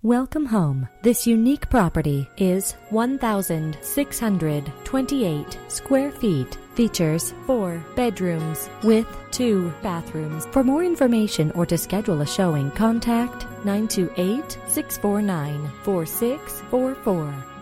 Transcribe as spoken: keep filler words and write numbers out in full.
Welcome home. This unique property is one thousand six hundred twenty-eight square feet. Features four bedrooms with two bathrooms. For more information or to schedule a showing, contact nine two eight, six four nine, four six four four.